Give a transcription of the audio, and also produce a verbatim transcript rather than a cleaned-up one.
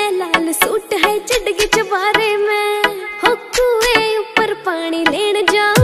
है लाल सूट है चिड़गी चबारे में, हो कुएं ऊपर पानी लेन जाऊं।